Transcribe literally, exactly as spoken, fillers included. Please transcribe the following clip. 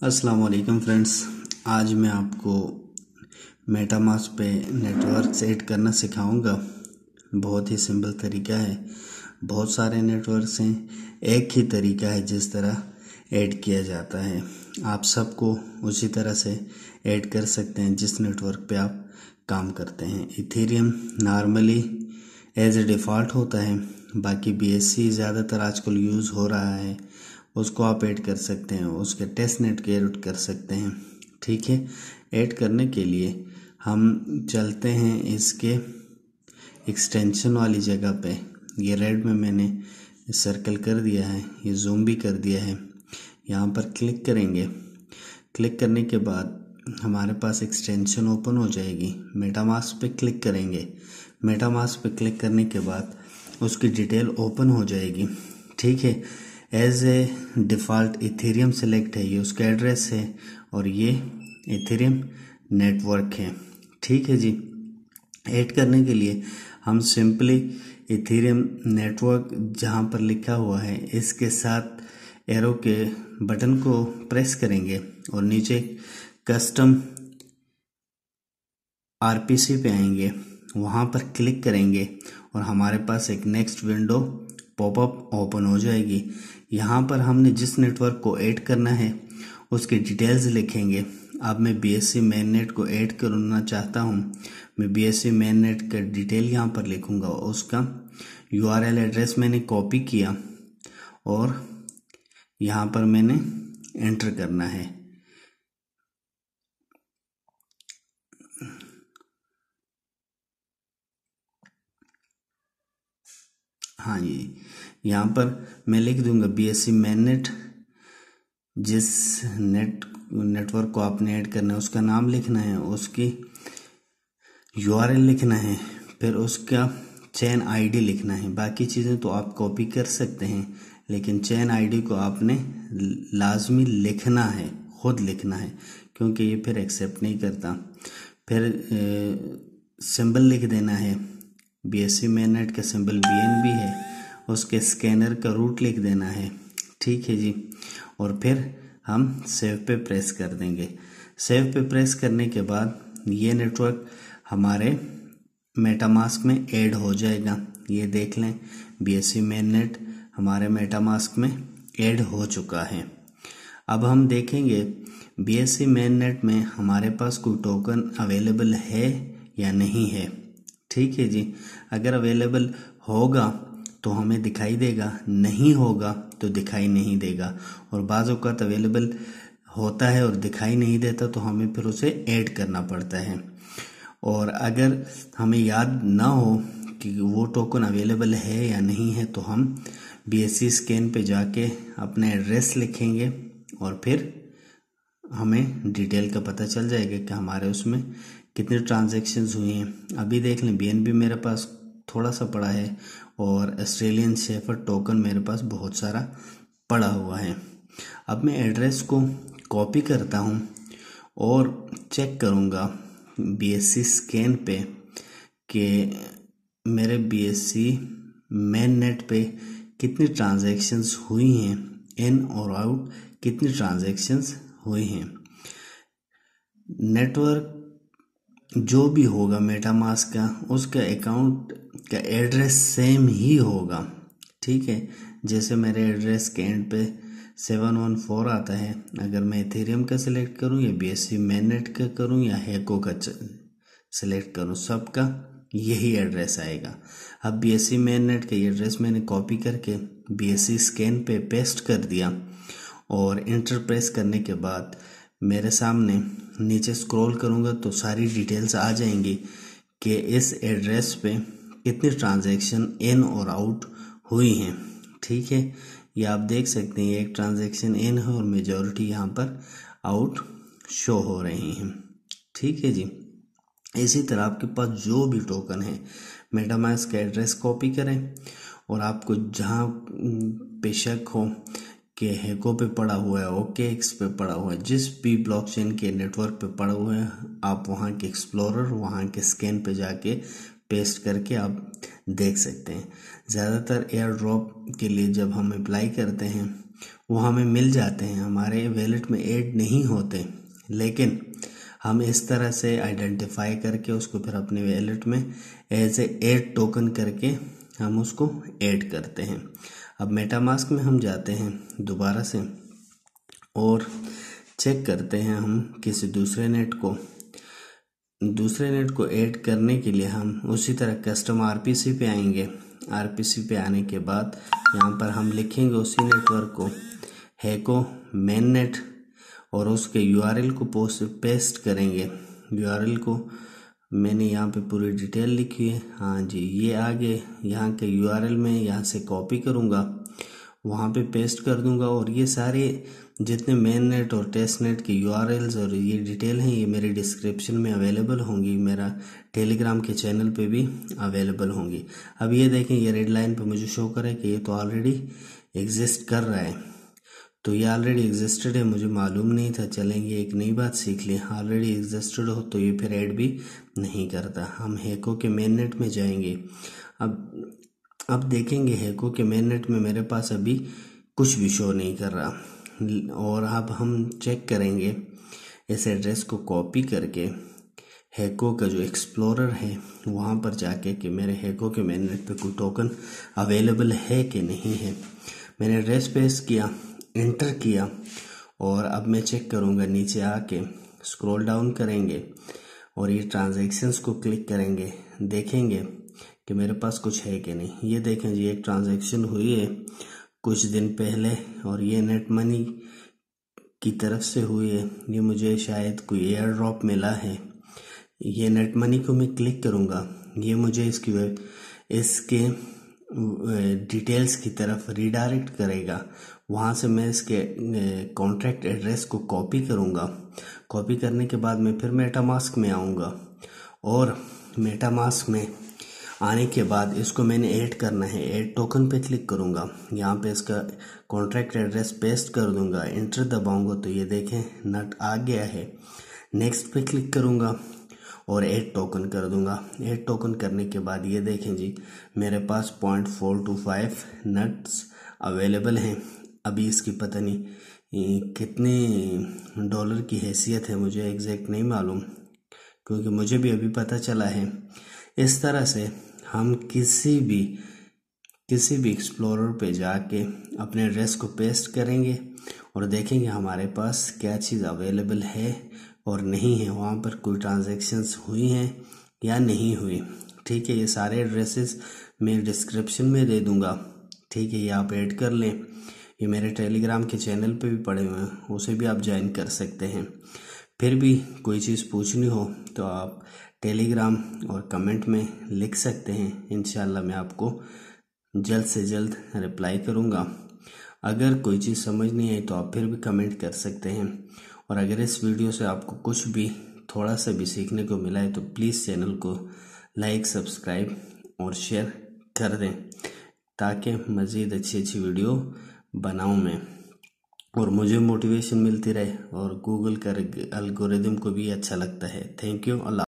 अस्सलाम वालेकुम फ्रेंड्स। आज मैं आपको मेटामास्क पे नेटवर्क सेट करना सिखाऊंगा। बहुत ही सिंपल तरीका है। बहुत सारे नेटवर्क्स हैं, एक ही तरीका है जिस तरह ऐड किया जाता है। आप सबको उसी तरह से ऐड कर सकते हैं जिस नेटवर्क पे आप काम करते हैं। Ethereum normally as a default होता है, बाकी बीएससी ज़्यादातर आजकल यूज़ हो रहा है, उसको आप ऐड कर सकते हैं। उसके टेस्ट नेट के ऐड कर सकते हैं। ठीक है, ऐड करने के लिए हम चलते हैं इसके एक्सटेंशन वाली जगह पे। ये रेड में मैंने सर्कल कर दिया है, ये जूम भी कर दिया है। यहाँ पर क्लिक करेंगे। क्लिक करने के बाद हमारे पास एक्सटेंशन ओपन हो जाएगी। मेटामास्क पे क्लिक करेंगे। मेटामास्क पे क्लिक करने के बाद उसकी डिटेल ओपन हो जाएगी। ठीक है, as a default Ethereum select है, ये उसका एड्रेस है और ये इथेरियम नेटवर्क है। ठीक है जी, ऐड करने के लिए हम सिंपली इथेरियम नेटवर्क जहाँ पर लिखा हुआ है इसके साथ एरो के बटन को प्रेस करेंगे और नीचे कस्टम आरपीसी पे आएंगे। वहाँ पर क्लिक करेंगे और हमारे पास एक नेक्स्ट विंडो पॉपअप ओपन हो जाएगी। यहाँ पर हमने जिस नेटवर्क को ऐड करना है उसकी डिटेल्स लिखेंगे। अब मैं बीएससी मेन नेट को ऐड करना चाहता हूँ। मैं बीएससी मेन नेट का डिटेल यहाँ पर लिखूँगा। उसका यूआरएल एड्रेस मैंने कॉपी किया और यहाँ पर मैंने एंटर करना है। हाँ जी, यहाँ पर मैं लिख दूंगा बीएससी मेन नेट। जिस नेट नेटवर्क को आपने ऐड करना है उसका नाम लिखना है, उसकी यूआरएल लिखना है, फिर उसका चेन आईडी लिखना है। बाकी चीज़ें तो आप कॉपी कर सकते हैं, लेकिन चेन आईडी को आपने लाजमी लिखना है, खुद लिखना है, क्योंकि ये फिर एक्सेप्ट नहीं करता। फिर सिंबल लिख देना है। बीएससी मेन नेट का सिंबल बीएनबी है, उसके स्कैनर का रूट लिख देना है। ठीक है जी, और फिर हम सेव पे प्रेस कर देंगे। सेव पे प्रेस करने के बाद ये नेटवर्क हमारे मेटामास्क में ऐड हो जाएगा। ये देख लें, बीएससी मेन नेट हमारे मेटामास्क में ऐड हो चुका है। अब हम देखेंगे बीएससी मेन नेट में हमारे पास कोई टोकन अवेलेबल है या नहीं है। ठीक है जी, अगर अवेलेबल होगा तो हमें दिखाई देगा, नहीं होगा तो दिखाई नहीं देगा। और बाज़ औक़ात अवेलेबल होता है और दिखाई नहीं देता तो हमें फिर उसे ऐड करना पड़ता है। और अगर हमें याद ना हो कि वो टोकन अवेलेबल है या नहीं है तो हम बीएससी स्कैन पे जाके अपना एड्रेस लिखेंगे और फिर हमें डिटेल का पता चल जाएगा कि हमारे उसमें कितने ट्रांजैक्शंस हुए हैं। अभी देख लें, बीएनबी मेरे पास थोड़ा सा पड़ा है और ऑस्ट्रेलियन शेफर्ड टोकन मेरे पास बहुत सारा पड़ा हुआ है। अब मैं एड्रेस को कॉपी करता हूँ और चेक करूँगा बीएससी स्कैन पे कि मेरे बीएससी मेन नेट पे कितनी ट्रांजैक्शंस हुई हैं, इन और आउट कितनी ट्रांजैक्शंस हुई हैं। नेटवर्क जो भी होगा मेटामास्क का, उसका अकाउंट का एड्रेस सेम ही होगा। ठीक है, जैसे मेरे एड्रेस के एंड पे सेवन वन फोर आता है, अगर मैं इथेरियम का सिलेक्ट करूं या बीएससी मेन नेट का करूं या हैको का सिलेक्ट करूं, सबका यही एड्रेस आएगा। अब बीएससी मेन नेट का एड्रेस मैंने कॉपी करके बीएससी स्कैन पे पेस्ट कर दिया और इंटर प्रेस करने के बाद मेरे सामने नीचे स्क्रॉल करूंगा तो सारी डिटेल्स आ जाएंगी कि इस एड्रेस पे कितनी ट्रांजैक्शन इन और आउट हुई हैं। ठीक है, ये आप देख सकते हैं, एक ट्रांजैक्शन इन है और मेजॉरिटी यहाँ पर आउट शो हो रही हैं। ठीक है जी, इसी तरह आपके पास जो भी टोकन है मेटामास्क का एड्रेस कॉपी करें और आपको जहाँ पे शक हो कि हैको पे पड़ा हुआ है, ओके एक्स पे पड़ा हुआ है, जिस भी ब्लॉकचेन के नेटवर्क पे पड़ा हुआ है, आप वहाँ के एक्सप्लोरर, वहाँ के स्कैन पे जाके पेस्ट करके आप देख सकते हैं। ज़्यादातर एयर ड्रॉप के लिए जब हम अप्लाई करते हैं वो हमें मिल जाते हैं, हमारे वॉलेट में ऐड नहीं होते, लेकिन हम इस तरह से आइडेंटिफाई करके उसको फिर अपने वॉलेट में एज ए ऐड टोकन करके हम उसको ऐड करते हैं। अब मेटामास्क में हम जाते हैं दोबारा से और चेक करते हैं हम किसी दूसरे नेट को दूसरे नेट को ऐड करने के लिए हम उसी तरह कस्टम आरपीसी पे आएंगे। आरपीसी पे आने के बाद यहाँ पर हम लिखेंगे उसी नेटवर्क को हैको मेन नेट और उसके यूआरएल को पोस्ट पेस्ट करेंगे। यूआरएल को मैंने यहाँ पे पूरी डिटेल लिखी है, हाँ जी ये आगे यहाँ के यूआरएल में यहाँ से कॉपी करूँगा, वहाँ पे पेस्ट कर दूँगा और ये सारे जितने मेन नेट और टेस्ट नेट के यूआरएल्स और ये डिटेल हैं ये मेरे डिस्क्रिप्शन में अवेलेबल होंगी, मेरा टेलीग्राम के चैनल पे भी अवेलेबल होंगी। अब ये देखें ये रेड लाइन पे मुझे शो करे कि ये तो ऑलरेडी एग्जिस्ट कर रहा है, तो ये ऑलरेडी एग्जिस्टेड है, मुझे मालूम नहीं था। चलेंगे एक नई बात सीख ली, ऑलरेडी एग्जिस्टेड हो तो ये फिर ऐड भी नहीं करता। हम हैको के मेन नेट में जाएंगे। अब अब देखेंगे हैको के मेन नेट में मेरे पास अभी कुछ भी शो नहीं कर रहा और अब हम चेक करेंगे इस एड्रेस को कॉपी करके हैको का जो एक्सप्लोरर है वहाँ पर जाके कि मेरे हैको के मेन नेट पे कोई टोकन अवेलेबल है कि नहीं है। मैंने एड्रेस पेस्ट किया, एंटर किया और अब मैं चेक करूँगा, नीचे आके स्क्रॉल डाउन करेंगे और ये ट्रांजैक्शंस को क्लिक करेंगे, देखेंगे कि मेरे पास कुछ है कि नहीं। ये देखें जी एक ट्रांजैक्शन हुई है कुछ दिन पहले और ये नेट मनी की तरफ से हुई है, ये मुझे शायद कोई एयर ड्रॉप मिला है। ये नेट मनी को मैं क्लिक करूँगा, ये मुझे इसकी इसके डिटेल्स की तरफ रीडायरेक्ट करेगा। वहाँ से मैं इसके कॉन्ट्रैक्ट एड्रेस को कॉपी करूँगा। कॉपी करने के बाद मैं फिर मेटामास्क में आऊँगा और मेटामास्क में आने के बाद इसको मैंने ऐड करना है, ऐड टोकन पे क्लिक करूँगा। यहाँ पे इसका कॉन्ट्रैक्ट एड्रेस पेस्ट कर दूँगा, एंटर दबाऊँगा तो ये देखें नट आ गया है। नेक्स्ट पे क्लिक करूँगा और ऐड टोकन कर दूंगा। ऐड टोकन करने के बाद ये देखें जी मेरे पास point four two five nuts available हैं। अभी इसकी पता नहीं कितने डॉलर की हैसियत है, मुझे एग्जैक्ट नहीं मालूम क्योंकि मुझे भी अभी पता चला है। इस तरह से हम किसी भी किसी भी एक्सप्लोरर पे जाके अपने एड्रेस को पेस्ट करेंगे और देखेंगे हमारे पास क्या चीज़ अवेलेबल है और नहीं है, वहाँ पर कोई ट्रांजैक्शंस हुई हैं या नहीं हुई। ठीक है, ये सारे एड्रेसेस मैं डिस्क्रिप्शन में दे दूँगा। ठीक है, ये आप ऐड कर लें, ये मेरे टेलीग्राम के चैनल पे भी पड़े हुए हैं, उसे भी आप ज्वाइन कर सकते हैं। फिर भी कोई चीज़ पूछनी हो तो आप टेलीग्राम और कमेंट में लिख सकते हैं, इंशाल्लाह मैं आपको जल्द से जल्द रिप्लाई करूँगा। अगर कोई चीज़ समझ नहीं आई तो आप फिर भी कमेंट कर सकते हैं और अगर इस वीडियो से आपको कुछ भी थोड़ा सा भी सीखने को मिला है तो प्लीज़ चैनल को लाइक, सब्सक्राइब और शेयर कर दें ताकि मज़ीद अच्छी अच्छी वीडियो बनाऊं मैं और मुझे मोटिवेशन मिलती रहे और गूगल का एल्गोरिदम को भी अच्छा लगता है। Thank you. अल्लाह।